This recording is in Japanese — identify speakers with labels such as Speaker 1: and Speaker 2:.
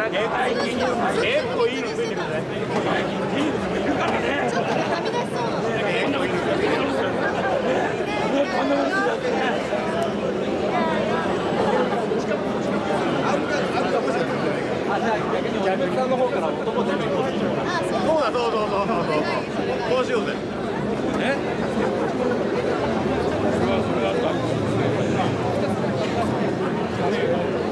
Speaker 1: なんか結構いいのついてくるね。いいのもいるからね。
Speaker 2: ちょっとはみ出しそうなの。
Speaker 1: キャベツさんの方から男全部こうしよう。
Speaker 2: あ、そう
Speaker 1: だそうこうしようぜ。え？それは